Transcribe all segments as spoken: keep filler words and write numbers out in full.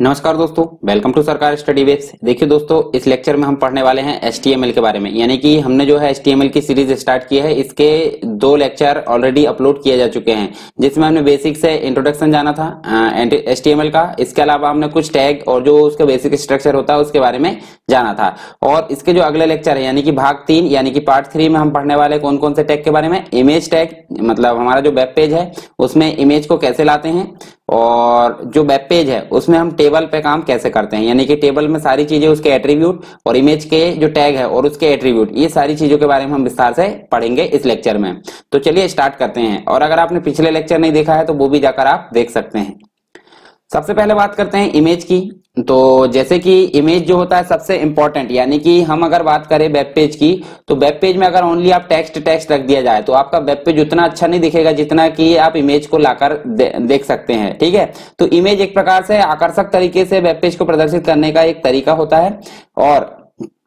नमस्कार दोस्तों, welcome to सरकार स्टडी वेब्स। देखिए दोस्तों, इस लेक्चर में हम पढ़ने वाले हैं एच टी एम एल के बारे में। यानी कि हमने जो है एच टी एम एल की सीरीज स्टार्ट की है। इसके दो लेक्चर ऑलरेडी अपलोड किए जा चुके हैं, जिसमें हमने बेसिक से इंट्रोडक्शन जाना था एच टी एम एल का। इसके अलावा हमने कुछ टैग और जो उसका बेसिक स्ट्रक्चर होता है उसके बारे में जाना था। और इसके जो अगले लेक्चर है यानी कि भाग तीन यानी कि पार्ट थ्री में हम पढ़ने वाले कौन कौन से टैग के बारे में। इमेज टैग, मतलब हमारा जो वेब पेज है उसमें इमेज को कैसे लाते हैं, और जो वेब पेज है उसमें हम टेबल पे काम कैसे करते हैं। यानी कि टेबल में सारी चीजें, उसके एट्रीब्यूट और इमेज के जो टैग है और उसके एट्रीब्यूट, ये सारी चीजों के बारे में हम विस्तार से पढ़ेंगे इस लेक्चर में। तो चलिए स्टार्ट करते हैं। और अगर आपने पिछले लेक्चर नहीं देखा है तो वो भी जाकर आप देख सकते हैं। सबसे पहले बात करते हैं इमेज की। तो जैसे कि इमेज जो होता है सबसे इंपॉर्टेंट, यानी कि हम अगर बात करें वेब पेज की, तो वेब पेज में अगर ओनली आप टेक्स्ट टेक्स्ट रख दिया जाए तो आपका वेब पेज उतना अच्छा नहीं दिखेगा जितना कि आप इमेज को लाकर दे, देख सकते हैं। ठीक है, तो इमेज एक प्रकार से आकर्षक तरीके से वेब पेज को प्रदर्शित करने का एक तरीका होता है। और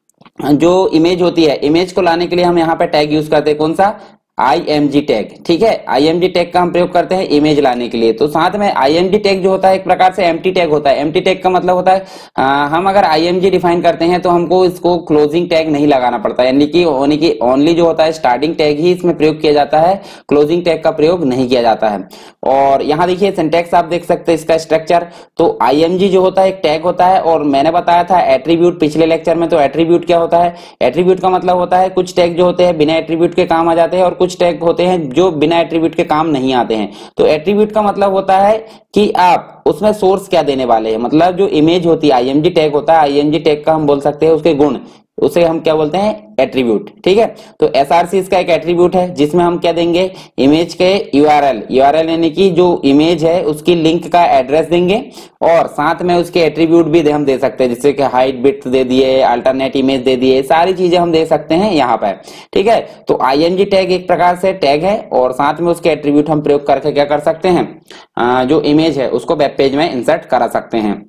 जो इमेज होती है, इमेज को लाने के लिए हम यहाँ पे टैग यूज करते हैं, कौन सा, आई एम जी टैग। ठीक है, आई एम जी टैग का हम प्रयोग करते हैं इमेज लाने के लिए। तो साथ में आई एम जी टैग जो होता है एक प्रकार से एम्प्टी टैग होता है। एम्प्टी टैग का मतलब होता है आ, हम अगर आई एम जी डिफाइन करते हैं तो हमको इसको क्लोजिंग टैग नहीं लगाना पड़ता, यानी कि ओनली जो होता है स्टार्टिंग टैग ही इसमें प्रयोग किया जाता है, क्लोजिंग टैग का प्रयोग नहीं किया जाता है। और यहाँ देखिए सिंटैक्स आप देख सकते हैं, इसका स्ट्रक्चर। तो आई एम जी जो होता है एक टैग होता है, और मैंने बताया था एट्रीब्यूट पिछले लेक्चर में। तो एट्रीब्यूट क्या होता है, एट्रीब्यूट का मतलब होता है कुछ टैग जो होते हैं बिना एट्रीब्यूट के काम आ जाते हैं, और कुछ टैग होते हैं जो बिना एट्रीब्यूट के काम नहीं आते हैं। तो एट्रीब्यूट का मतलब होता है कि आप उसमें सोर्स क्या देने वाले हैं, मतलब जो इमेज होती है, आई एम जी टैग होता है, आई एम जी टैग का हम बोल सकते हैं उसके गुण, उसे हम क्या बोलते हैं, एट्रीब्यूट। ठीक है, तो एस आर सी इसका एक एट्रीब्यूट है जिसमें हम क्या देंगे, इमेज के U R L, U R L यानी कि जो इमेज है उसकी लिंक का एड्रेस देंगे, और साथ में उसके एट्रीब्यूट भी दे, हम दे सकते हैं, जिससे कि हाइट बिट दे दिए, अल्टरनेट इमेज दे दिए, सारी चीजें हम दे सकते हैं यहाँ पर। ठीक है, तो आई एम जी टैग एक प्रकार से टैग है, और साथ में उसके एट्रीब्यूट हम प्रयोग करके क्या कर सकते हैं, आ, जो इमेज है उसको वेब पेज में इंसर्ट करा सकते हैं।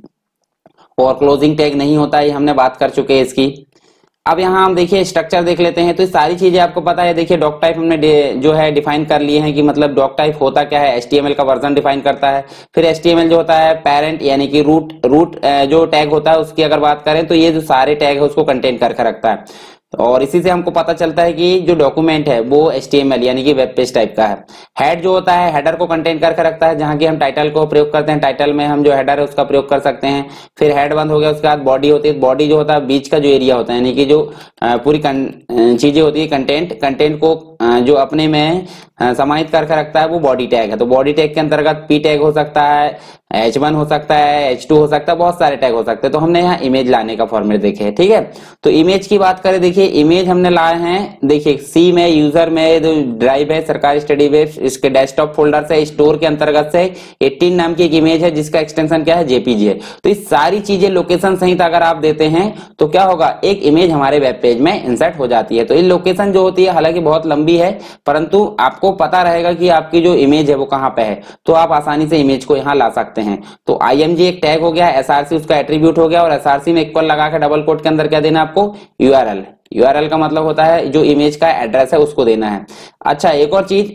और क्लोजिंग टैग नहीं होता है, हमने बात कर चुके हैं इसकी। अब यहाँ हम देखिए स्ट्रक्चर देख लेते हैं। तो ये सारी चीजें आपको पता है। देखिए डॉक टाइप हमने जो है डिफाइन कर लिए हैं कि मतलब डॉक टाइप होता क्या है, एच टी एम एल का वर्जन डिफाइन करता है। फिर एच टी एम एल जो होता है पेरेंट यानी कि रूट रूट जो टैग होता है उसकी अगर बात करें तो ये जो सारे टैग है उसको कंटेन करके रखता है। और इसी से हमको पता चलता है कि जो डॉक्यूमेंट है वो एच टी एम एल यानी कि वेब पेज टाइप का है। हेड जो होता है हेडर को कंटेन करके रखता है, जहां की हम टाइटल को प्रयोग करते हैं, टाइटल में हम जो हेडर है उसका प्रयोग कर सकते हैं। फिर हेड बंद हो गया, उसके बाद बॉडी होती है। बॉडी जो होता है बीच का जो एरिया होता है, यानी कि जो पूरी चीजें होती है, कंटेंट कंटेंट को जो अपने में समाहित करके रखता है वो बॉडी टैग है। तो बॉडी टैग के अंतर्गत पी टैग हो सकता है, एच वन हो सकता है, एच टू हो सकता है, बहुत सारे टैग हो सकते हैं। तो हमने यहाँ इमेज लाने का फॉर्मेट देखे है। ठीक है, तो इमेज की बात करें, देखिए इमेज हमने लाए हैं, देखिए सी में यूजर में जो ड्राइव है सरकारी स्टडी वेब, इसके डेस्कटॉप फोल्डर से स्टोर के अंतर्गत से अठारह नाम की एक इमेज है जिसका एक्सटेंशन क्या है, जे पी जी है। तो इस सारी चीजें लोकेशन सहित अगर आप देते हैं तो क्या होगा, एक इमेज हमारे वेब पेज में इंसर्ट हो जाती है। तो ये लोकेशन जो होती है हालांकि बहुत लंबी है, परंतु आपको पता रहेगा कि आपकी जो इमेज है वो कहां पे है, तो आप आसानी से इमेज को यहाँ ला सकते हैं। तो आई एम जी एक टैग हो गया, एस आर सी उसका एट्रीब्यूट हो गया, और एस आर सी में इक्वल लगा के डबल कोट के अंदर क्या देना आपको, U R L. U R L का मतलब होता है जो इमेज का एड्रेस है उसको देना है। अच्छा, एक और चीज,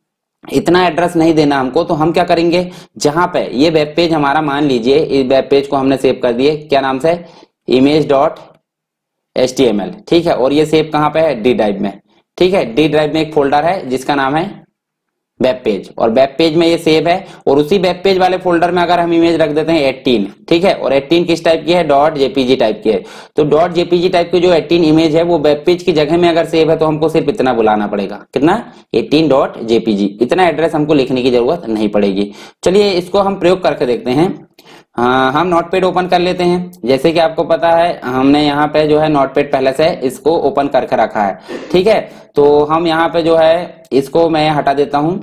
इतना एड्रेस नहीं देना हमको, तो हम क्या करेंगे, जहां पे ये वेब पेज हमारा, मान लीजिए इस वेब पेज को हमने सेव कर दिए, क्या नाम से, image dot H T M L. ठीक है, और ये सेव कहां पे है, डी ड्राइव में। ठीक है, डी ड्राइव में एक फोल्डर है जिसका नाम है वेब पेज, और वेब पेज में ये सेव है। और उसी वेब पेज वाले फोल्डर में अगर हम इमेज रख देते हैं अठारह, ठीक है, और अठारह किस टाइप की है, डॉट जेपीजी टाइप की है। तो डॉट जेपीजी टाइप की जो अठारह इमेज है वो वेब पेज की जगह में अगर सेव है तो हमको सिर्फ इतना बुलाना पड़ेगा, कितना, अठारह डॉट जेपीजी। इतना एड्रेस हमको लिखने की जरूरत नहीं पड़ेगी। चलिए इसको हम प्रयोग करके देखते हैं। हाँ, हम नोटपैड ओपन कर लेते हैं। जैसे कि आपको पता है हमने यहाँ पे जो है नोटपैड पहले से इसको ओपन करके रखा है। ठीक है, तो हम यहाँ पे जो है इसको मैं हटा देता हूँ।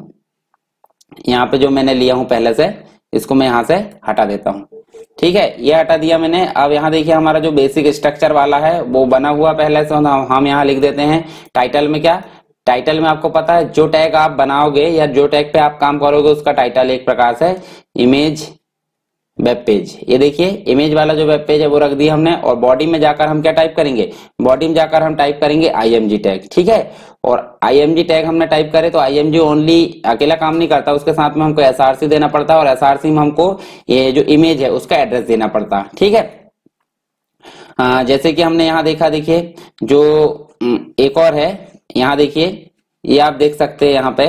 यहाँ पे जो मैंने लिया हूँ पहले से, इसको मैं यहाँ से हटा देता हूँ। ठीक है, ये हटा दिया मैंने। अब यहाँ देखिए हमारा जो बेसिक स्ट्रक्चर वाला है वो बना हुआ पहले से, हम यहाँ लिख देते हैं टाइटल में, क्या, टाइटल में आपको पता है जो टैग आप बनाओगे या जो टैग पे आप काम करोगे उसका टाइटल एक प्रकार से इमेज वेब पेज, ये देखिए इमेज वाला जो वेब पेज है वो रख दिया हमने। और बॉडी में जाकर हम क्या टाइप करेंगे, बॉडी में जाकर हम टाइप करेंगे आईएमजी टैग, ठीक है। और आईएमजी टैग हमने टाइप करे तो आईएमजी ओनली अकेला काम नहीं करता, उसके साथ में हमको एसआरसी देना पड़ता है, और एसआरसी में हमको ये जो इमेज है उसका एड्रेस देना पड़ता है, ठीक है। आ, जैसे कि हमने यहाँ देखा, देखिए जो एक और है यहाँ देखिए, ये आप देख सकते हैं यहाँ पे,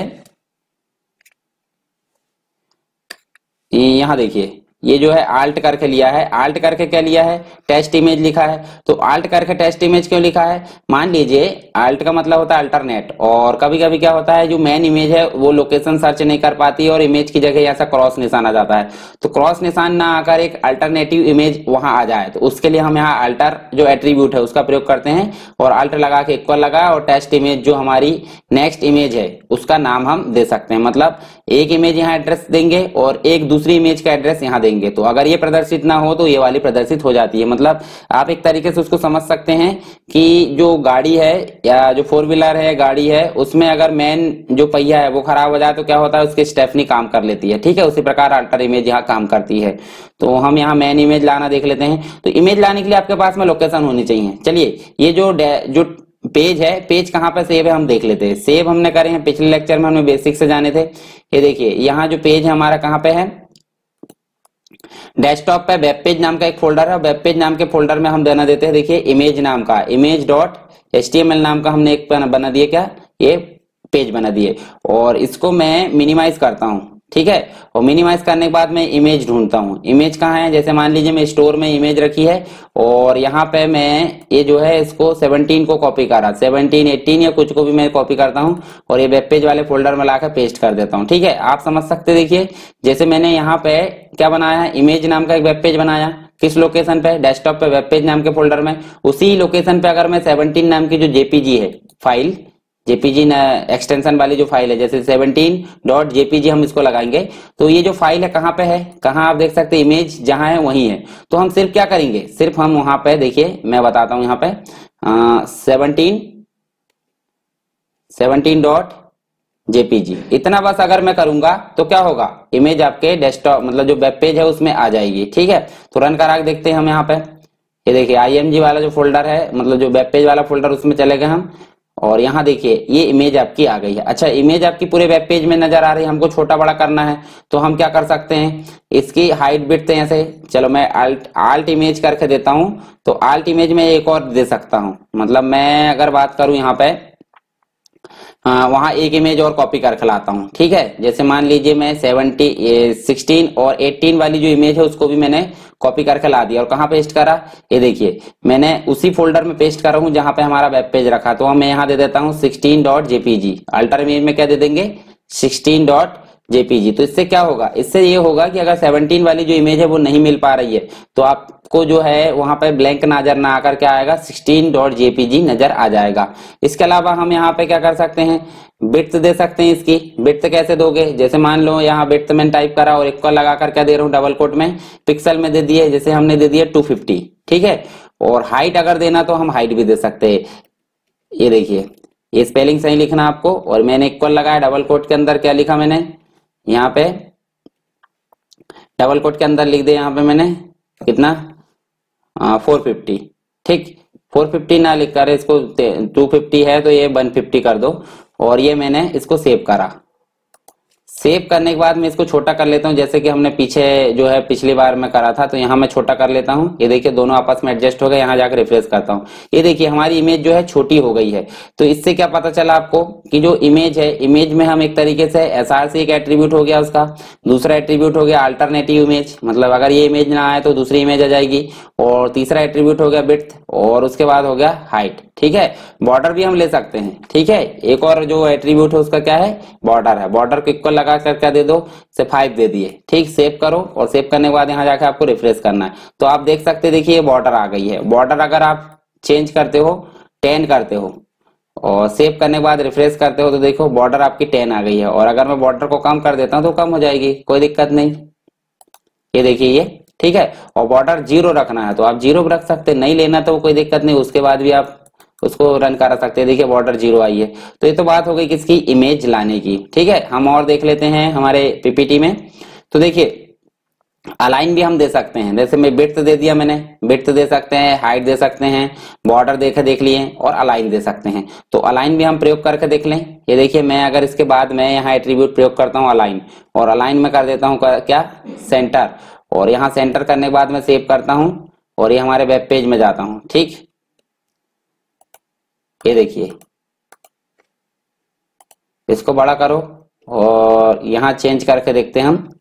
यहाँ देखिए ये जो है आल्ट करके लिया है। आल्ट करके क्या लिया है, टेस्ट इमेज लिखा है। तो आल्ट करके टेस्ट इमेज क्यों लिखा है, मान लीजिए आल्ट का मतलब होता है अल्टरनेट, और कभी कभी क्या होता है जो मेन इमेज है वो लोकेशन सर्च नहीं कर पाती और इमेज की जगह ऐसा क्रॉस निशान आ जाता है। तो क्रॉस निशान ना आकर एक अल्टरनेटिव इमेज वहां आ जाए, तो उसके लिए हम यहाँ अल्टर जो एट्रीब्यूट है उसका प्रयोग करते हैं, और अल्टर लगा के इक्वल लगा, और टेस्ट इमेज जो हमारी नेक्स्ट इमेज है उसका नाम हम दे सकते हैं। मतलब एक इमेज यहाँ एड्रेस देंगे और एक दूसरी इमेज का एड्रेस यहाँ देंगे। तो अगर ये प्रदर्शित ना हो तो ये वाली प्रदर्शित हो जाती है। मतलब आप एक तरीके से उसको समझ सकते हैं कि जो गाड़ी है या जो फोर व्हीलर है गाड़ी है, उसमें अगर मेन जो पहिया है वो खराब हो जाए तो क्या होता है, उसकी स्टेफनी काम कर लेती है, ठीक है। उसी प्रकार अल्टर इमेज यहाँ काम करती है। तो हम यहाँ मेन इमेज लाना देख लेते हैं। तो इमेज लाने के लिए आपके पास में लोकेशन होनी चाहिए। चलिए ये जो जो पेज है, पेज कहाँ पे सेव है हम देख लेते हैं। सेव हमने करे हैं पिछले लेक्चर में, हमें बेसिक से जाने थे। ये देखिए यहाँ जो पेज है हमारा कहाँ पे है, डेस्कटॉप पे वेब पेज नाम का एक फोल्डर है। वेब पेज नाम के फोल्डर में हम देना देते हैं, देखिए इमेज नाम का, इमेज डॉट एचटीएमएल नाम का हमने एक बना दिया, क्या ये पेज बना दिए। और इसको मैं मिनिमाइज करता हूं, ठीक है। और मिनिमाइज करने के बाद मैं इमेज ढूंढता हूँ। इमेज कहाँ है, जैसे मान लीजिए मैं स्टोर में इमेज रखी है, और यहाँ पे मैं ये जो है इसको सेवनटीन को कॉपी करा, सेवनटीन एटीन या कुछ को भी मैं कॉपी करता हूँ, और ये वेब पेज वाले फोल्डर में लाकर पेस्ट कर देता हूँ, ठीक है। आप समझ सकते, देखिए जैसे मैंने यहाँ पे क्या बनाया है, इमेज नाम का एक वेब पेज बनाया। किस लोकेशन पे, डेस्कटॉप पे वेब पेज नाम के फोल्डर में। उसी लोकेशन पे अगर मैं सेवनटीन नाम की जो जेपीजी है फाइल, जेपीजी एक्सटेंशन वाली जो फाइल है, जैसे सेवनटीन डॉट जेपीजी हम इसको लगाएंगे, तो ये जो फाइल है कहाँ पे है, कहाँ आप देख सकते हैं इमेज जहां है वहीं है। तो हम सिर्फ क्या करेंगे, सिर्फ हम वहां पे देखिए मैं बताता हूं, यहाँ पे सेवनटीन सेवनटीन डॉट जेपीजी इतना बस अगर मैं करूंगा तो क्या होगा, इमेज आपके डेस्कटॉप मतलब जो वेब पेज है उसमें आ जाएगी, ठीक है। तो रन करा के देखते हैं हम यहाँ पे। ये देखिए आईएमजी वाला जो फोल्डर है, मतलब जो वेब पेज वाला फोल्डर, उसमें चले गए हम, और यहाँ देखिए ये इमेज आपकी आ गई है। अच्छा, इमेज आपकी पूरे वेब पेज में नजर आ रही है, हमको छोटा बड़ा करना है तो हम क्या कर सकते हैं, इसकी हाइट विड्थ ऐसे, चलो मैं आल्ट आल्ट इमेज करके देता हूं। तो आल्ट इमेज में एक और दे सकता हूं, मतलब मैं अगर बात करूं यहाँ पे, हाँ वहां एक इमेज और कॉपी करके लाता हूँ, ठीक है। जैसे मान लीजिए मैं सेवनटी सिक्सटीन और एटीन वाली जो इमेज है उसको भी मैंने कॉपी करके ला दिया, और कहाँ पेस्ट करा, ये देखिए मैंने उसी फोल्डर में पेस्ट करा हूँ जहां पे हमारा वेब पेज रखा। तो मैं यहाँ दे देता हूँ sixteen dot JPG, alter image में क्या दे देंगे, सिक्सटीन डॉट जेपीजी। तो इससे क्या होगा, इससे ये होगा कि अगर सेवनटीन वाली जो इमेज है वो नहीं मिल पा रही है तो आपको जो है वहां पे ब्लैंक नजर ना आकर क्या आएगा, सिक्सटीन डॉट जेपीजी नजर आ जाएगा। इसके अलावा हम यहाँ पे क्या कर सकते हैं, बिट्स दे सकते हैं। इसकी बिट्स कैसे दोगे, जैसे मान लो यहाँ बिट्स मैंने टाइप करा और इक्वल लगाकर क्या दे रहा हूँ, डबल कोट में पिक्सल में दे दिए, जैसे हमने दे दिया टू फिफ्टी, ठीक है। और हाइट अगर देना तो हम हाइट भी दे सकते हैं। ये देखिए ये स्पेलिंग सही लिखना आपको, और मैंने इक्वल लगाया, डबल कोट के अंदर क्या लिखा मैंने, यहाँ पे डबल कोट के अंदर लिख दे, यहाँ पे मैंने कितना फोर फिफ्टी, ठीक। फोर फिफ्टी ना लिख कर इसको टू फिफ्टी है तो ये वन फिफ्टी कर दो, और ये मैंने इसको सेव करा। सेव करने के बाद मैं इसको छोटा कर लेता हूं, जैसे कि हमने पीछे जो है पिछली बार में करा था, तो यहाँ मैं छोटा कर लेता हूं। ये देखिए दोनों आपस में एडजस्ट हो गए। यहाँ जाकर रिफ्रेश करता हूं, ये देखिए हमारी इमेज जो है छोटी हो गई है। तो इससे क्या पता चला आपको कि जो इमेज है, इमेज में हम एक तरीके से एसआरसी एक एट्रीब्यूट हो गया उसका, दूसरा एट्रीब्यूट हो गया अल्टरनेटिव इमेज, मतलब अगर ये इमेज ना आए तो दूसरी इमेज आ जाएगी, और तीसरा एट्रीब्यूट हो गया विड्थ, और उसके बाद हो गया हाइट, ठीक है। बॉर्डर भी हम ले सकते हैं, ठीक है। एक और जो एट्रीब्यूट है उसका क्या है, बॉर्डर है। बॉर्डर को इक्वल लगा कर क्या दे दो, से फाइव दे दिए, ठीक। सेव करो, और सेव करने के बाद यहाँ जाकर आपको रिफ्रेश करना है। तो आप देख सकते हैं, देखिए बॉर्डर आ गई है। बॉर्डर अगर आप चेंज करते हो, टेन करते हो, और सेव करने के बाद रिफ्रेश करते हो, तो देखो बॉर्डर आपकी टेन आ गई है। और अगर मैं बॉर्डर को कम कर देता हूँ तो कम हो जाएगी, कोई दिक्कत नहीं। ये देखिए ये, ठीक है। और बॉर्डर जीरो रखना है तो आप जीरो रख सकते हैं, नहीं लेना तो कोई दिक्कत नहीं, उसके बाद भी आप उसको रन करा सकते हैं। देखिए बॉर्डर जीरो आई है। तो ये तो बात हो गई किसकी, इमेज लाने की, ठीक है। हम और देख लेते हैं हमारे पीपीटी में। तो देखिए अलाइन भी हम दे सकते हैं, जैसे मैं विड्थ दे दिया, मैंने विड्थ दे सकते हैं, हाइट दे सकते हैं, बॉर्डर देखे देख लिए, और अलाइन दे सकते हैं। तो अलाइन भी हम प्रयोग करके देख लें। ये देखिए, मैं अगर इसके बाद मैं यहाँ एट्रीब्यूट प्रयोग करता हूँ अलाइन, और अलाइन में कर देता हूँ क्या, सेंटर, और यहाँ सेंटर करने के बाद मैं सेव करता हूँ और ये हमारे वेब पेज में जाता हूँ। ठीक, ये देखिए, इसको बड़ा करो और यहाँ चेंज करके देखते हैं हम।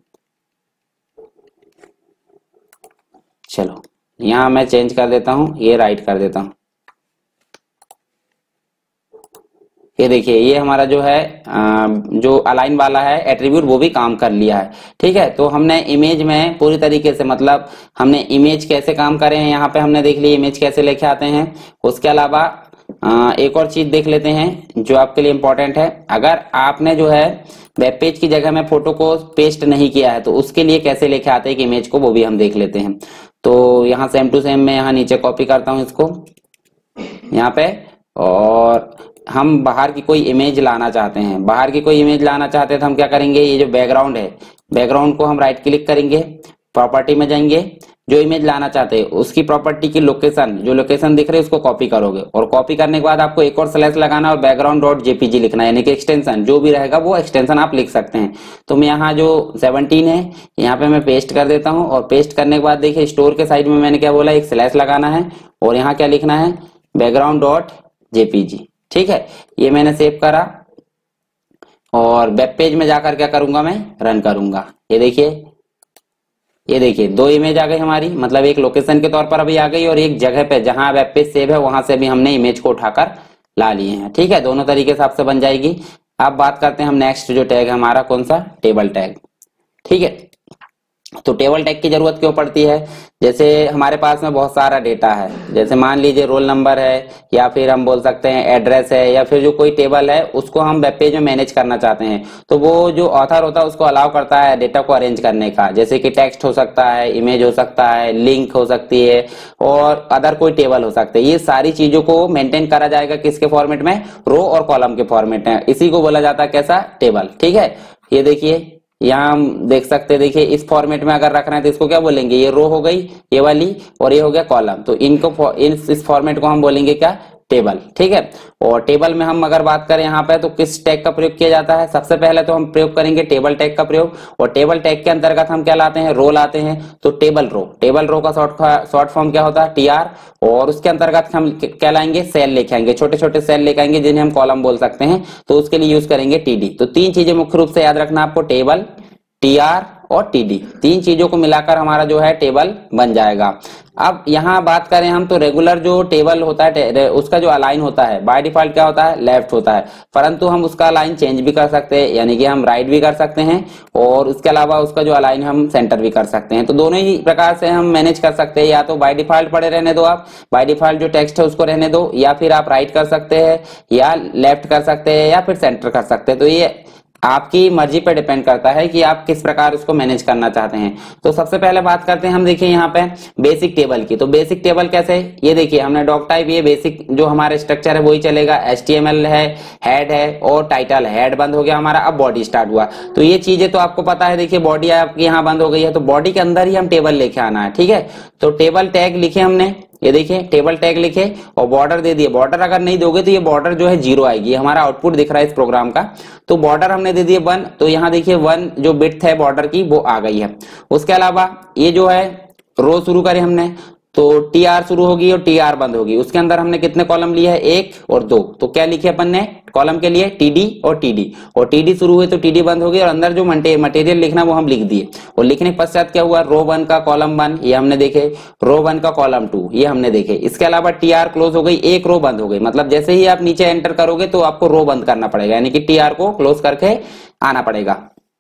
चलो यहाँ मैं चेंज कर देता हूँ, ये राइट कर देता हूँ। ये देखिए, ये हमारा जो है जो अलाइन वाला है एट्रीब्यूट वो भी काम कर लिया है। ठीक है, तो हमने इमेज में पूरी तरीके से, मतलब हमने इमेज कैसे काम करे हैं यहाँ पे हमने देख लिया, इमेज कैसे लेके आते हैं। उसके अलावा एक और चीज देख लेते हैं जो आपके लिए इंपॉर्टेंट है। अगर आपने जो है वेब पेज की जगह में फोटो को पेस्ट नहीं किया है तो उसके लिए कैसे लेके आते हैं इमेज को, वो भी हम देख लेते हैं। तो यहाँ सेम टू सेम मैं यहाँ नीचे कॉपी करता हूँ इसको यहाँ पे, और हम बाहर की कोई इमेज लाना चाहते हैं, बाहर की कोई इमेज लाना चाहते हैं तो हम क्या करेंगे, ये जो बैकग्राउंड है, बैकग्राउंड को हम राइट क्लिक करेंगे, प्रॉपर्टी में जाएंगे, जो इमेज लाना चाहते हैं उसकी प्रॉपर्टी की लोकेशन, जो लोकेशन दिख रही है उसको कॉपी करोगे, और कॉपी करने के बाद आपको एक और स्लैश लगाना और बैकग्राउंड डॉट जेपीजी लिखना है, यानी कि एक्सटेंशन जो भी रहेगा वो एक्सटेंशन आप लिख सकते हैं। तो मैं यहाँ जो सेवनटीन है यहाँ पे मैं पेस्ट कर देता हूँ, और पेस्ट करने के बाद देखिए स्टोर के साइड में मैंने क्या बोला, एक स्लैश लगाना है और यहाँ क्या लिखना है, बैकग्राउंड डॉट जेपीजी। ठीक है, ये मैंने सेव करा और वेब पेज में जाकर क्या करूंगा, मैं रन करूंगा। ये देखिए, ये देखिए दो इमेज आ गई हमारी, मतलब एक लोकेशन के तौर पर अभी आ गई और एक जगह पे जहां वेब पेज सेव है वहां से भी हमने इमेज को उठाकर ला लिए हैं। ठीक है, दोनों तरीके से आपसे बन जाएगी। अब बात करते हैं हम नेक्स्ट जो टैग है हमारा, कौन सा, टेबल टैग। ठीक है, तो टेबल टैग की जरूरत क्यों पड़ती है, जैसे हमारे पास में बहुत सारा डेटा है, जैसे मान लीजिए रोल नंबर है, या फिर हम बोल सकते हैं एड्रेस है, या फिर जो कोई टेबल है उसको हम वेब पेज में मैनेज करना चाहते हैं, तो वो जो ऑथर होता है उसको अलाउ करता है डेटा को अरेंज करने का, जैसे कि टेक्स्ट हो सकता है, इमेज हो सकता है, लिंक हो सकती है, और अदर कोई टेबल हो सकते हैं। ये सारी चीजों को मेंटेन करा जाएगा किसके फॉर्मेट में, रो और कॉलम के फॉर्मेट में, इसी को बोला जाता है कैसा, टेबल। ठीक है, ये देखिए यहाँ हम देख सकते हैं, देखिए इस फॉर्मेट में अगर रखना है तो इसको क्या बोलेंगे, ये रो हो गई ये वाली, और ये हो गया कॉलम, तो इनको इन इस फॉर्मेट को हम बोलेंगे क्या, टेबल। ठीक है, और टेबल में हम अगर बात करें यहाँ पे तो किस टैग का प्रयोग किया जाता है, सबसे पहले तो हम प्रयोग करेंगे टेबल टैग का प्रयोग, और टेबल टैग के अंतर्गत हम क्या लाते हैं, रो लाते हैं, तो टेबल रो, टेबल रो का शॉर्ट शॉर्ट फॉर्म क्या होता है, टीआर, और उसके अंतर्गत हम क्या लाएंगे, सेल लेके आएंगे, छोटे छोटे सेल लेके आएंगे जिन्हें हम कॉलम बोल सकते हैं, तो उसके लिए यूज करेंगे टीडी। तो तीन चीजें मुख्य रूप से याद रखना आपको, टेबल, टीआर और टीडी, तीन चीजों को मिलाकर हमारा जो है टेबल बन जाएगा। अब यहाँ बात करें हम तो रेगुलर जो टेबल होता है उसका जो अलाइन होता है बाय डिफॉल्ट क्या होता है, लेफ्ट होता है, परंतु हम उसका अलाइन चेंज भी कर सकते हैं, यानी कि हम राइट भी कर सकते हैं, और उसके अलावा उसका जो अलाइन हम सेंटर भी कर सकते हैं। तो दोनों ही प्रकार से हम मैनेज कर सकते हैं, या तो बाय डिफॉल्ट पड़े रहने दो, आप बाय डिफॉल्ट जो टेक्स्ट है उसको रहने दो, या फिर आप राइट कर सकते हैं, या लेफ्ट कर सकते हैं, या फिर सेंटर कर सकते हैं। तो ये आपकी मर्जी पर डिपेंड करता है कि आप किस प्रकार उसको मैनेज करना चाहते हैं। तो सबसे पहले बात करते हैं हम, देखिए यहाँ पे बेसिक टेबल की। तो बेसिक टेबल कैसे, ये देखिए हमने डॉक टाइप, ये बेसिक जो हमारा स्ट्रक्चर है वही चलेगा, एचटीएमएल है, हेड है और टाइटल है, हेड बंद हो गया हमारा, अब बॉडी स्टार्ट हुआ। तो ये चीजें तो आपको पता है, देखिए बॉडी आपकी यहाँ बंद हो गई है, तो बॉडी के अंदर ही हम टेबल लेके आना है। ठीक है, तो टेबल टैग लिखे हमने, ये देखिए टेबल टैग लिखे और बॉर्डर दे दिए, बॉर्डर अगर नहीं दोगे तो ये बॉर्डर जो है जीरो आएगी, हमारा आउटपुट दिख रहा है इस प्रोग्राम का। तो बॉर्डर हमने दे दिए वन, तो यहाँ देखिए वन जो बिड्थ है बॉर्डर की वो आ गई है। उसके अलावा ये जो है रो शुरू करें हमने, तो टी आर शुरू होगी और टी आर बंद होगी, उसके अंदर हमने कितने कॉलम लिए हैं, एक और दो, तो क्या लिखे अपन ने कॉलम के लिए टीडी और टीडी, और टीडी शुरू हुई तो टीडी बंद हो गई, और अंदर जो मटेरियल लिखना वो हम लिख दिए, और लिखने के पश्चात क्या हुआ, रो वन का कॉलम वन ये हमने देखे, रो वन का कॉलम टू ये हमने देखे। इसके अलावा टी आर क्लोज हो गई, एक रो बंद हो गई, मतलब जैसे ही आप नीचे एंटर करोगे तो आपको रो बंद करना पड़ेगा, यानी कि टी आर को क्लोज करके आना पड़ेगा।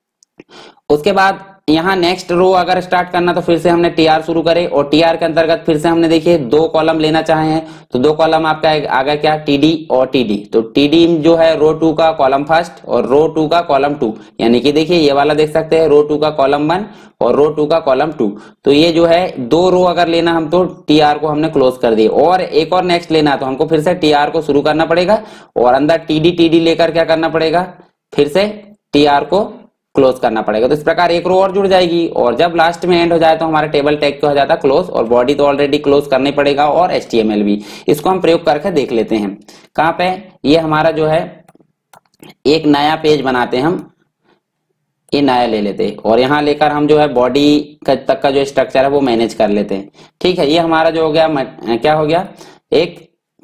उसके बाद यहाँ नेक्स्ट रो अगर स्टार्ट करना तो फिर से हमने टीआर शुरू करे, और टीआर के अंतर्गत फिर से हमने देखिए दो कॉलम लेना चाहे हैं, तो दो कॉलम आपका आ गया क्या, टीडी और टीडी। तो टीडी जो है रो टू का कॉलम फर्स्ट और रो टू का कॉलम टू, यानी कि देखिए ये वाला देख सकते हैं रो टू का कॉलम वन और रो टू का कॉलम टू। तो ये जो है दो रो अगर लेना हम तो टीआर को हमने क्लोज कर दिए, और एक और नेक्स्ट लेना तो हमको फिर से टीआर को शुरू करना पड़ेगा, और अंदर टीडी टीडी लेकर क्या करना पड़ेगा, फिर से टीआर को क्लोज करना पड़ेगा। तो इस प्रकार एक रो और जुड़ जाएगी और जब लास्ट में एंड हो जाए तो हमारा टेबल टैग क्या हो जाता है, क्लोज, और बॉडी तो ऑलरेडी क्लोज करनी पड़ेगा और एचटीएमएल भी। इसको हम प्रयोग करके देख लेते हैं। कहाँ पे, ये हमारा जो है एक नया पेज बनाते हैं हम, ये नया ले लेते हैं और यहाँ लेकर हम जो है बॉडी तक का जो स्ट्रक्चर है वो मैनेज कर लेते हैं। ठीक है, ये हमारा जो हो गया, क्या हो गया, एक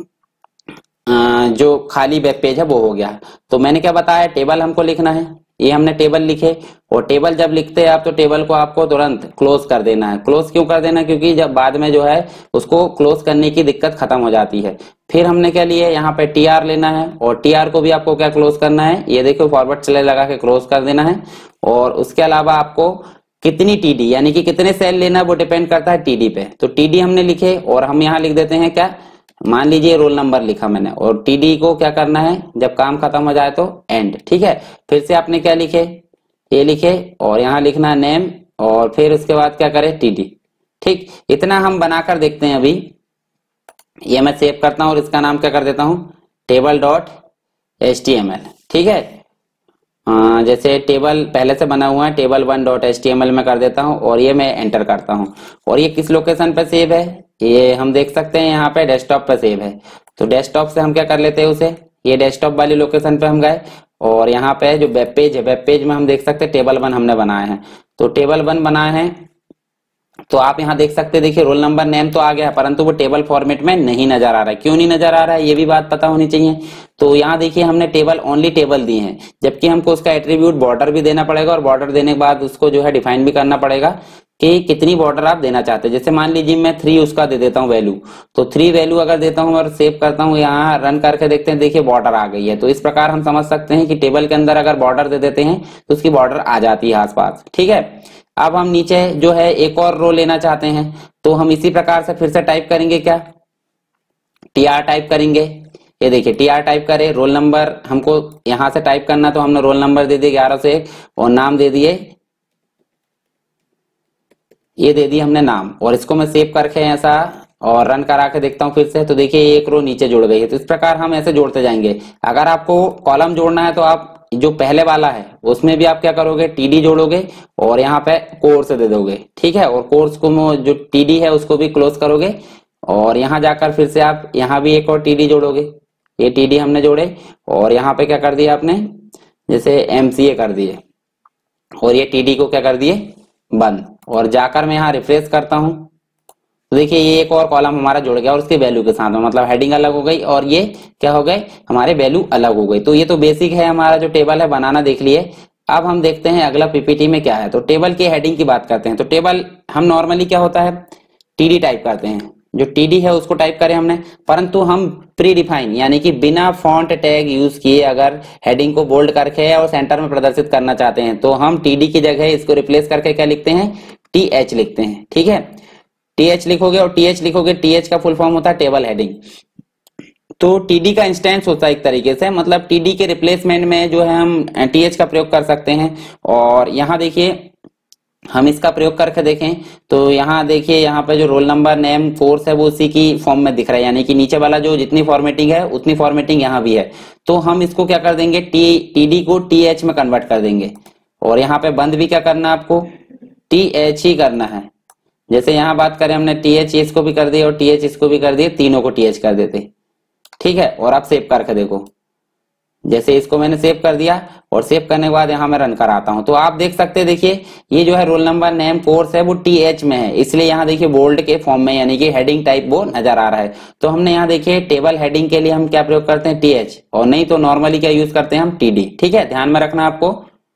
जो खाली वेब पेज है वो हो गया। तो मैंने क्या बताया, टेबल हमको लिखना है, ये हमने टेबल लिखे और टेबल जब लिखते हैं आप तो टेबल को आपको तुरंत क्लोज कर देना है। क्लोज क्यों कर देना, क्योंकि जब बाद में जो है उसको क्लोज करने की दिक्कत खत्म हो जाती है। फिर हमने क्या लिए, यहाँ पे टी आर लेना है और टी आर को भी आपको क्या क्लोज करना है, ये देखो फॉरवर्ड स्लैश लगा के क्लोज कर देना है। और उसके अलावा आपको कितनी टीडी यानी कि कितने सेल लेना है वो डिपेंड करता है टीडी पे। तो टीडी हमने लिखे और हम यहाँ लिख देते हैं क्या, मान लीजिए रोल नंबर लिखा मैंने और टीडी को क्या करना है, जब काम खत्म हो जाए तो एंड। ठीक है, फिर से आपने क्या लिखे, ये लिखे और यहाँ लिखना नेम और फिर उसके बाद क्या करें, टीडी। ठीक, इतना हम बनाकर देखते हैं। अभी ये मैं सेव करता हूँ और इसका नाम क्या कर देता हूँ, table dot H T M L. ठीक है, आ, जैसे टेबल पहले से बना हुआ है, table one dot H T M L में कर देता हूँ और ये मैं एंटर करता हूँ। और ये किस लोकेशन पे सेव है, ये हम देख सकते हैं यहाँ पे डेस्कटॉप पे सेव है। तो डेस्कटॉप से हम क्या कर लेते हैं उसे, ये डेस्कटॉप वाली लोकेशन पे हम गए और यहाँ पे जो वेब पेज है, वेब पेज में हम देख सकते हैं टेबल वन हमने बनाया है। तो टेबल वन बनाए हैं तो आप यहाँ देख सकते हैं, देखिए रोल नंबर नेम तो आ गया परंतु वो टेबल फॉर्मेट में नहीं नजर आ रहा है। क्यों नहीं नजर आ रहा है, ये भी बात पता होनी चाहिए। तो यहाँ देखिए हमने टेबल ओनली टेबल दी है, जबकि हमको उसका एट्रीब्यूट बॉर्डर भी देना पड़ेगा और बॉर्डर देने के बाद उसको जो है डिफाइन भी करना पड़ेगा कि कितनी बॉर्डर आप देना चाहते हैं। जैसे मान लीजिए मैं थ्री उसका दे देता हूँ वैल्यू, तो थ्री वैल्यू अगर देता हूँ और सेव करता हूँ, यहाँ रन करके देखते हैं, देखिए बॉर्डर आ गई है। तो इस प्रकार हम समझ सकते हैं कि टेबल के अंदर अगर बॉर्डर दे देते हैं तो उसकी बॉर्डर आ जाती है आसपास। ठीक है, अब हम नीचे जो है एक और रो लेना चाहते हैं तो हम इसी प्रकार से फिर से टाइप करेंगे, क्या टी आर टाइप करेंगे। ये देखिए टी आर टाइप करें, रोल नंबर हमको यहां से टाइप करना, तो हमने रोल नंबर दे दिए ग्यारह से एक और नाम दे दिए, ये दे दिए हमने नाम। और इसको मैं सेव करके ऐसा और रन करा के देखता हूँ फिर से, तो देखिए एक रो नीचे जुड़ गई है। तो इस प्रकार हम ऐसे जोड़ते जाएंगे। अगर आपको कॉलम जोड़ना है तो आप जो पहले वाला है उसमें भी आप क्या करोगे, टीडी जोड़ोगे और यहाँ पे कोर्स दे दोगे। ठीक है, और कोर्स को जो टीडी है उसको भी क्लोज करोगे और यहाँ जाकर फिर से आप यहाँ भी एक और टीडी जोड़ोगे। ये टीडी हमने जोड़े और यहाँ पे क्या कर दिया आपने, जैसे एमसीए कर दिए और ये टीडी को क्या कर दिए, बंद। और जाकर मैं यहाँ रिफ्रेश करता हूँ तो देखिए ये एक और कॉलम हमारा जुड़ गया और उसके वैल्यू के साथ में, मतलब हेडिंग अलग हो गई और ये क्या हो गए, हमारे वैल्यू अलग हो गई। तो ये तो बेसिक है, हमारा जो टेबल है बनाना देख लिए। अब हम देखते हैं अगला पीपीटी में क्या है। तो टेबल की हेडिंग की बात करते हैं। तो टेबल हम नॉर्मली क्या होता है, टीडी टाइप करते हैं, जो टीडी है उसको टाइप करें हमने, परंतु हम प्री डिफाइन यानी कि बिना फॉन्ट टैग यूज किए अगर हेडिंग को बोल्ड करके और सेंटर में प्रदर्शित करना चाहते हैं तो हम टीडी की जगह इसको रिप्लेस करके क्या लिखते हैं, टी एच लिखते हैं। ठीक है, टी एच लिखोगे और टी एच लिखोगे, टी एच का फुल फॉर्म होता है टेबल हेडिंग। तो टीडी का इंस्टेंस होता है एक तरीके से, मतलब टीडी के रिप्लेसमेंट में जो है हम टीएच का प्रयोग कर सकते हैं। और यहाँ देखिए हम इसका प्रयोग करके देखें तो यहाँ देखिए यहाँ पे जो रोल नंबर नेम कोर्स है वो उसी की फॉर्म में दिख रहा है, यानी कि नीचे वाला जो जितनी फॉर्मेटिंग है उतनी फॉर्मेटिंग यहाँ भी है। तो हम इसको क्या कर देंगे, टी टीडी को टी एच में कन्वर्ट कर देंगे और यहाँ पे बंद भी क्या करना है आपको, टी एच ही करना है। जैसे यहाँ बात करें हमने टी एच इसको भी कर दिया और टी एच इसको भी कर दिया, तीनों को टी एच कर देते। ठीक है, और आप सेव करके देखो, जैसे इसको मैंने सेव कर दिया और सेव करने के बाद यहाँ मैं रन कराता हूं तो आप देख सकते हैं, देखिए ये जो है रोल नंबर नेम कोर्स है वो टी एच में है, इसलिए यहाँ देखिए बोल्ड के फॉर्म में यानी कि हेडिंग टाइप वो नजर आ रहा है। तो हमने यहाँ देखिए टेबल हेडिंग के लिए हम क्या प्रयोग करते हैं, टी एच, और नहीं तो नॉर्मली क्या यूज करते हैं हम, टी डी। ठीक है, ध्यान में रखना आपको।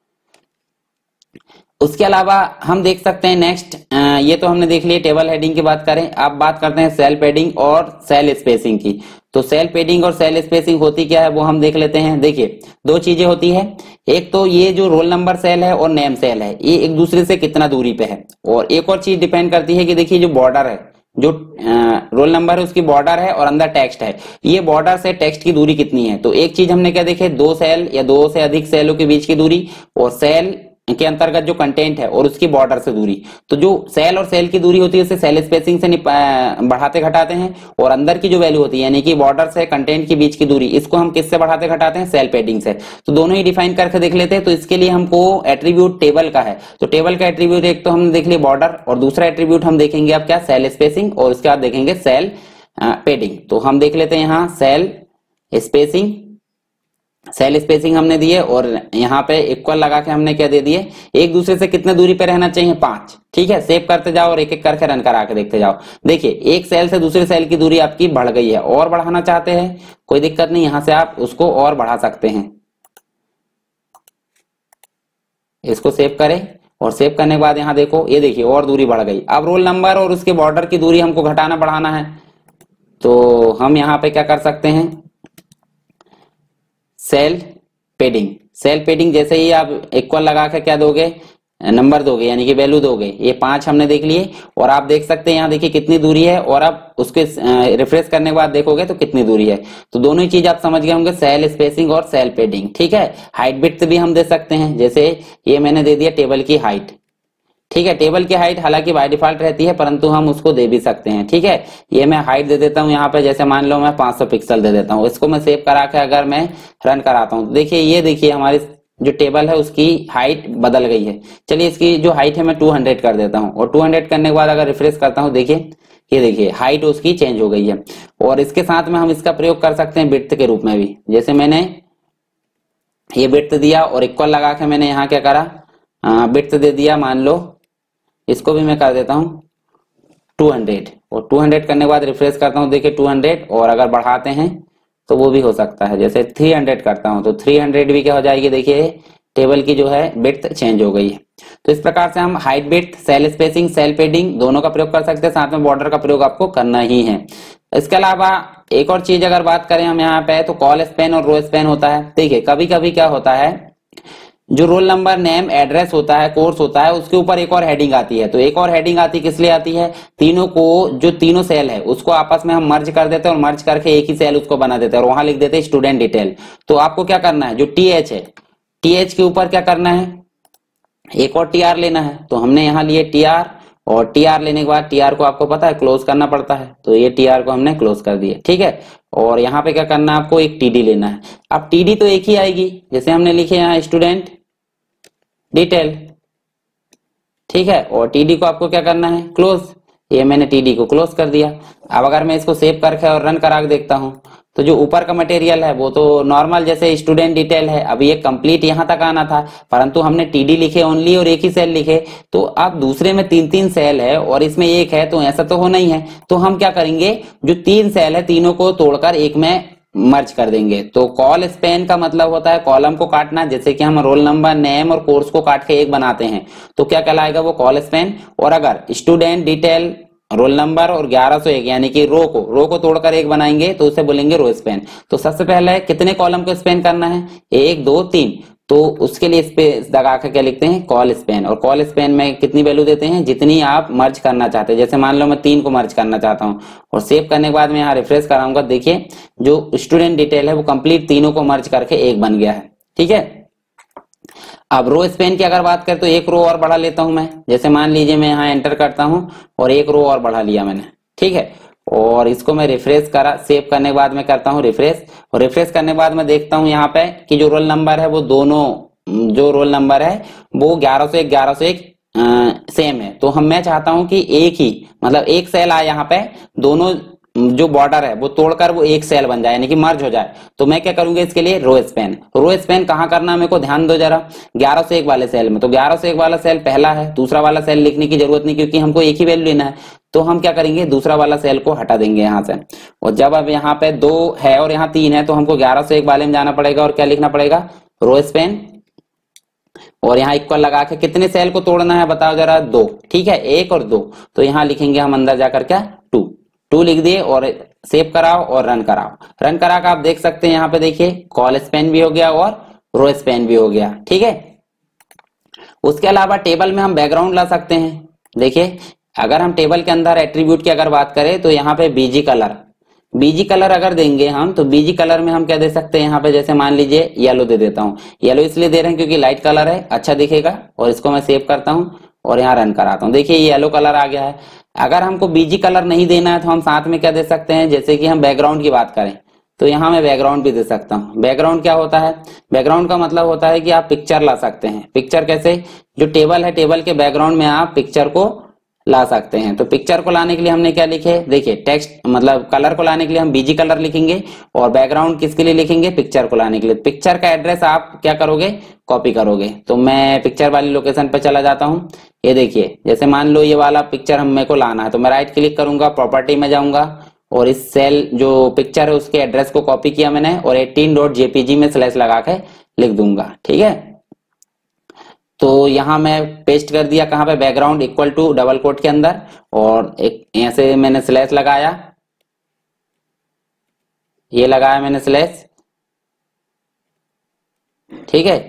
उसके अलावा हम देख सकते हैं नेक्स्ट, ये तो हमने देख लिया टेबल हेडिंग की बात करें। अब बात करते हैं सेल पेडिंग और सेल स्पेसिंग की। तो सेल पेडिंग और सेल स्पेसिंग होती क्या है वो हम देख लेते हैं। देखिए दो चीजें होती है, एक तो ये जो रोल नंबर सेल है और नेम सेल है ये एक दूसरे से कितना दूरी पे है, और एक और चीज डिपेंड करती है कि देखिए जो बॉर्डर है, जो रोल नंबर है उसकी बॉर्डर है और अंदर टेक्स्ट है, ये बॉर्डर से टेक्स्ट की दूरी कितनी है। तो एक चीज हमने क्या देखे, दो सेल या दो से अधिक सेलों के बीच की दूरी, और सेल के अंतर्गत जो कंटेंट है और उसकी बॉर्डर से दूरी। तो जो सेल और सेल की दूरी होती है उसे सेल स्पेसिंग से बढ़ाते घटाते हैं, और अंदर की जो वैल्यू होती है यानी कि बॉर्डर से कंटेंट के बीच की दूरी, इसको हम किससे बढ़ाते घटाते हैं? सेल पेडिंग से। तो दोनों ही डिफाइन करके देख लेते हैं। तो इसके लिए हमको एट्रीब्यूट टेबल का है, तो टेबल का एट्रीब्यूट एक तो हमने देख लिया बॉर्डर, और दूसरा एट्रीब्यूट हम देखेंगे अब क्या? सेल स्पेसिंग, और उसके बाद देखेंगे सेल पेडिंग। तो हम देख लेते हैं यहाँ सेल स्पेसिंग, सेल स्पेसिंग हमने दिए, और यहाँ पे इक्वल लगा के हमने क्या दे दिए? एक दूसरे से कितने दूरी पे रहना चाहिए? पांच। ठीक है, सेव करते जाओ और एक एक करके रन करा के देखते जाओ। देखिए एक सेल से दूसरे सेल की दूरी आपकी बढ़ गई है, और बढ़ाना चाहते हैं कोई दिक्कत नहीं, यहां से आप उसको और बढ़ा सकते हैं। इसको सेव करें, और सेव करने के बाद यहाँ देखो, ये देखिए और दूरी बढ़ गई। अब रोल नंबर और उसके बॉर्डर की दूरी हमको घटाना बढ़ाना है, तो हम यहाँ पे क्या कर सकते हैं? सेल पेडिंग। सेल पेडिंग जैसे ही आप इक्वल लगा के क्या दोगे? नंबर दोगे, यानी कि वैल्यू दोगे। ये पांच हमने देख लिए, और आप देख सकते हैं यहाँ देखिए कितनी दूरी है, और अब उसके रिफ्रेश करने के बाद देखोगे तो कितनी दूरी है। तो दोनों ही चीज आप समझ गए होंगे, सेल स्पेसिंग और सेल पेडिंग। ठीक है, हाइट बिड्थ भी हम दे सकते हैं, जैसे ये मैंने दे दिया टेबल की हाइट। ठीक है, टेबल की हाइट हालांकि बाय डिफॉल्ट रहती है, परंतु हम उसको दे भी सकते हैं। ठीक है, ये मैं हाइट दे देता हूं यहाँ पे, जैसे मान लो मैं पांच सौ पिक्सल दे देता हूँ। इसको मैं सेव करा के अगर मैं रन कराता हूँ, देखिए ये देखिए हमारी जो टेबल है उसकी हाइट बदल गई है। चलिए इसकी जो हाइट है मैं दो सौ कर देता हूँ, और दो सौ करने के बाद अगर रिफ्रेश करता हूँ, देखिए ये देखिए हाइट उसकी चेंज हो गई है। और इसके साथ में हम इसका प्रयोग कर सकते हैं विड्थ के रूप में भी। जैसे मैंने ये विड्थ दिया और इक्वल लगा के मैंने यहाँ क्या करा? विड्थ दे दिया, मान लो इसको भी मैं कर देता हूं दो सौ, और दो सौ करने के बाद रिफ्रेश करता हूं, देखिए दो सौ, और अगर बढ़ाते हैं तो वो भी हो सकता है। जैसे तीन सौ करता हूं तो तीन सौ भी क्या हो जाएगी? देखिए टेबल की जो है विड्थ चेंज हो गई है। तो इस प्रकार से हम height width, cell spacing, cell padding दोनों का प्रयोग कर सकते हैं, साथ में बॉर्डर का प्रयोग आपको करना ही है। इसके अलावा एक और चीज अगर बात करें हम यहाँ पे, तो कॉल स्पैन और रो स्पैन होता है। देखिए कभी कभी क्या होता है, जो रोल नंबर, नेम, एड्रेस होता है, कोर्स होता है, उसके ऊपर एक और हेडिंग आती है। तो एक और हेडिंग आती है, किस लिए आती है? तीनों को, जो तीनों सेल है उसको आपस में हम मर्ज कर देते हैं, और मर्ज करके एक ही सेल उसको बना देते हैं, और वहां लिख देते हैं स्टूडेंट डिटेल। तो आपको क्या करना है? जो टी एच है, टी एच के ऊपर क्या करना है? एक और टी आर लेना है। तो हमने यहाँ लिए टी आर, और टी आर लेने के बाद टी आर को आपको पता है क्लोज करना पड़ता है, तो ये टी आर को हमने क्लोज कर दिया। ठीक है, और यहाँ पे क्या करना है? आपको एक टीडी लेना है। अब टीडी तो एक ही आएगी, जैसे हमने लिखे यहाँ स्टूडेंट डिटेल। ठीक है, और टीडी को आपको क्या करना है? क्लोज। ये मैंने टीडी को क्लोज कर दिया। अब अगर मैं इसको सेव करके और रन करा के देखता हूं, तो जो ऊपर का मटेरियल है वो तो नॉर्मल जैसे स्टूडेंट डिटेल है। अभी ये कंप्लीट यहां तक आना था, परंतु हमने टीडी लिखे ओनली और एक ही सेल लिखे। तो अब दूसरे में तीन तीन सेल है और इसमें एक है, तो ऐसा तो होना ही है। तो हम क्या करेंगे? जो तीन सेल है तीनों को तोड़कर एक में मर्ज कर देंगे। तो कॉल स्पैन का मतलब होता है कॉलम को काटना, जैसे कि हम रोल नंबर, नेम और कोर्स को काट के एक बनाते हैं, तो क्या कहलाएगा? वो कॉल स्पैन। और अगर स्टूडेंट डिटेल, रोल नंबर और ग्यारह सौ एक यानी कि रो को रो को तोड़कर एक बनाएंगे तो उसे बोलेंगे रो स्पैन। तो सबसे पहले कितने कॉलम को स्पैन करना है? एक, दो, तीन। तो उसके लिए स्पेस लगा कर क्या लिखते हैं? Col span. और कॉल स्पैन में कितनी वैल्यू देते हैं? जितनी आप मर्ज करना चाहते हैं। जैसे मान लो मैं तीन को मर्ज करना चाहता हूं, और सेव करने के बाद मैं यहाँ रिफ्रेश कराऊंगा, देखिए जो स्टूडेंट डिटेल है वो कंप्लीट तीनों को मर्ज करके एक बन गया है। ठीक है, अब रो स्पैन की अगर बात करें तो एक रो और बढ़ा लेता हूं मैं। जैसे मान लीजिए मैं यहाँ एंटर करता हूं और एक रो और बढ़ा लिया मैंने। ठीक है, और इसको मैं रिफ्रेश करा, सेव करने के बाद मैं करता हूं रिफ्रेश, और रिफ्रेश करने के बाद मैं देखता हूं यहाँ पे कि जो रोल नंबर है वो दोनों, जो रोल नंबर है वो ग्यारह सौ एक ग्यारह सौ एक सेम है। तो हम मैं चाहता हूं कि एक ही, मतलब एक सेल आए यहाँ पे, दोनों जो बॉर्डर है वो तोड़कर वो एक सेल बन जाए, यानी कि मर्ज हो जाए। तो मैं क्या करूंगा इसके लिए? रो स्पैन। रो स्पैन कहाँ करना है मेरे को ध्यान दो जरा, ग्यारह सौ एक वाले सेल में। तो ग्यारह सौ एक वाला सेल पहला है, दूसरा वाला सेल लिखने की जरूरत नहीं क्योंकि हमको एक ही वैल्यू लेना है। तो हम क्या करेंगे? दूसरा वाला सेल को हटा देंगे यहाँ से। और जब अब यहाँ पे दो है और यहाँ तीन है, तो हमको ग्यारह सौ एक वाले में जाना पड़ेगा और क्या लिखना पड़ेगा? Row span. और यहाँ इक्वल लगा के कितने सेल को तोड़ना है बताओ जरा? दो। ठीक है, एक और दो। तो यहाँ लिखेंगे हम अंदर जाकर क्या? टू। टू लिख दिए और सेव कराओ और रन कराओ। रन करा कर आप देख सकते हैं यहाँ पे देखिए कॉल स्पैन भी हो गया और रो स्पैन भी हो गया। ठीक है, उसके अलावा टेबल में हम बैकग्राउंड ला सकते हैं। देखिए अगर हम टेबल के अंदर एट्रीब्यूट की अगर बात करें तो यहाँ पे बीजी कलर, बीजी कलर अगर देंगे हम तो बीजी कलर में हम क्या दे सकते हैं यहाँ पे, जैसे मान लीजिए येलो दे देता हूँ। येलो इसलिए दे रहे हैं क्योंकि लाइट कलर है, अच्छा दिखेगा। और इसको मैं सेव करता हूँ और यहाँ रन कराता हूँ। देखिए ये येलो कलर आ गया है। अगर हमको बीजी कलर नहीं देना है तो हम साथ में क्या दे सकते हैं, जैसे कि हम बैकग्राउंड की बात करें तो यहाँ मैं बैकग्राउंड भी दे सकता हूँ। बैकग्राउंड क्या होता है, बैकग्राउंड का मतलब होता है कि आप पिक्चर ला सकते हैं। पिक्चर कैसे, जो टेबल है टेबल के बैकग्राउंड में आप पिक्चर को ला सकते हैं। तो पिक्चर को लाने के लिए हमने क्या लिखे, देखिए टेक्स्ट मतलब कलर को लाने के लिए हम बीजी कलर लिखेंगे और बैकग्राउंड किसके लिए लिखेंगे, पिक्चर को लाने के लिए। पिक्चर का एड्रेस आप क्या करोगे, कॉपी करोगे। तो मैं पिक्चर वाली लोकेशन पे चला जाता हूँ। ये देखिए जैसे मान लो ये वाला पिक्चर हम मेरे को लाना है तो मैं राइट क्लिक करूंगा, प्रॉपर्टी में जाऊंगा और इस सेल जो पिक्चर है उसके एड्रेस को कॉपी किया मैंने और एटीन डॉट जेपीजी में स्लैश लगा के लिख दूंगा। ठीक है, तो यहां मैं पेस्ट कर दिया कहां पे, background equal to double quote के अंदर और एक ऐसे मैंने स्लैश लगाया, ये लगाया मैंने स्लैश। ठीक है,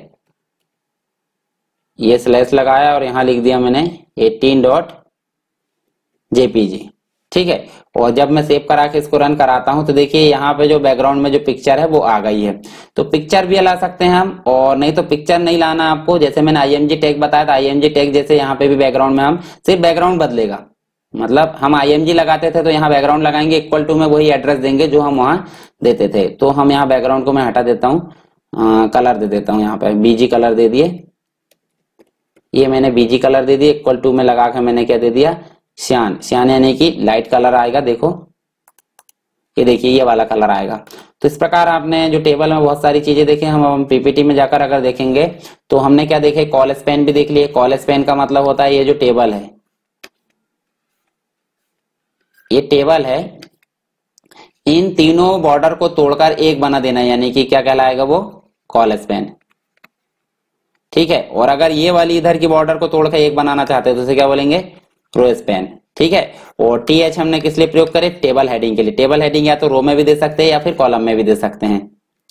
ये स्लैश लगाया और यहां लिख दिया मैंने एटीन डॉट जेपीजी। ठीक है, और जब मैं सेव करा के इसको रन कराता हूं तो देखिए यहाँ पे जो बैकग्राउंड में जो पिक्चर है वो आ गई है। तो पिक्चर भी ला सकते हैं हम, और नहीं तो पिक्चर नहीं लाना आपको, जैसे मैंने आईएमजी टैग बताया था, आईएमजी टैग जैसे यहाँ पे भी बैकग्राउंड में हम सिर्फ बैकग्राउंड बदलेगा। मतलब हम आईएमजी लगाते थे तो यहाँ बैकग्राउंड लगाएंगे, इक्वल टू में वही एड्रेस देंगे जो हम वहां देते थे। तो हम यहाँ बैकग्राउंड को मैं हटा देता हूँ, कलर दे देता हूँ, यहाँ पे बीजी कलर दे दिए। ये मैंने बीजी कलर दे दिया, इक्वल टू में लगा के मैंने क्या दे दिया, श्यान। श्यान यानी कि लाइट कलर आएगा। देखो ये देखिए ये वाला कलर आएगा। तो इस प्रकार आपने जो टेबल में बहुत सारी चीजें देखी, हम हम पीपीटी में जाकर अगर देखेंगे तो हमने क्या देखे, कॉल स्पैन भी देख लिए। कॉल स्पैन का मतलब होता है ये जो टेबल है, ये टेबल है, इन तीनों बॉर्डर को तोड़कर एक बना देना, यानी कि क्या कहलाएगा वो, कॉल स्पैन। ठीक है, और अगर ये वाली इधर की बॉर्डर को तोड़कर एक बनाना चाहते हैं तो उसे क्या बोलेंगे, रो स्पैन। ठीक है, और टी एच हमने किस लिए प्रयोग करे, टेबल हेडिंग के लिए। टेबल हेडिंग या तो रो में भी दे सकते हैं या फिर कॉलम में भी दे सकते हैं।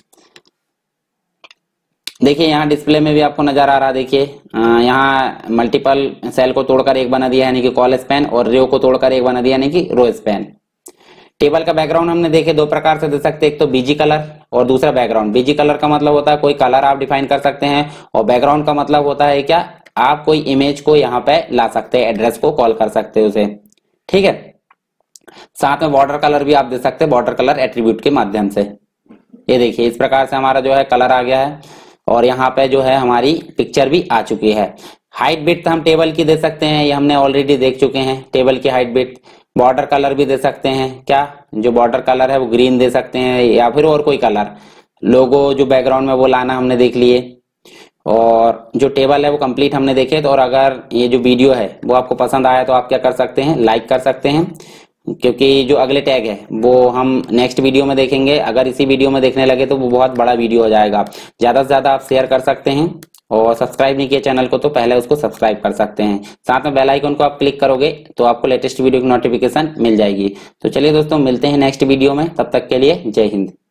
देखिए यहाँ डिस्प्ले में भी आपको नजर आ रहा है, देखिए यहाँ मल्टीपल सेल को तोड़कर एक बना दिया यानी कि कॉल स्पैन, और रो को तोड़कर एक बना दिया यानी कि रो स्पैन। टेबल का बैकग्राउंड हमने देखे दो प्रकार से दे सकते हैं, एक तो बीजी कलर और दूसरा बैकग्राउंड। बीजी कलर का मतलब होता है कोई कलर आप डिफाइन कर सकते हैं, और बैकग्राउंड का मतलब होता है क्या, आप कोई इमेज को यहाँ पे ला सकते हैं, एड्रेस को कॉल कर सकते हैं उसे। ठीक है, साथ में बॉर्डर कलर भी आप दे सकते हैं, बॉर्डर कलर एट्रीब्यूट के माध्यम से। ये देखिए इस प्रकार से हमारा जो है कलर आ गया है, और यहाँ पे जो है हमारी पिक्चर भी आ चुकी है। हाइट बिड्थ हम टेबल की दे सकते हैं, ये हमने ऑलरेडी देख चुके हैं, टेबल की हाइट बिड्थ। बॉर्डर कलर भी दे सकते हैं, क्या जो बॉर्डर कलर है वो ग्रीन दे सकते हैं या फिर और कोई कलर। लोगो जो बैकग्राउंड में वो लाना हमने देख लिए, और जो टेबल है वो कंप्लीट हमने देखे। तो और अगर ये जो वीडियो है वो आपको पसंद आया तो आप क्या कर सकते हैं, लाइक कर सकते हैं, क्योंकि जो अगले टैग है वो हम नेक्स्ट वीडियो में देखेंगे। अगर इसी वीडियो में देखने लगे तो वो बहुत बड़ा वीडियो हो जाएगा। ज्यादा से ज्यादा आप शेयर कर सकते हैं, और सब्सक्राइब नहीं किया चैनल को तो पहले उसको सब्सक्राइब कर सकते हैं। साथ में बेल आइकन को आप क्लिक करोगे तो आपको लेटेस्ट वीडियो की नोटिफिकेशन मिल जाएगी। तो चलिए दोस्तों, मिलते हैं नेक्स्ट वीडियो में, तब तक के लिए जय हिंद।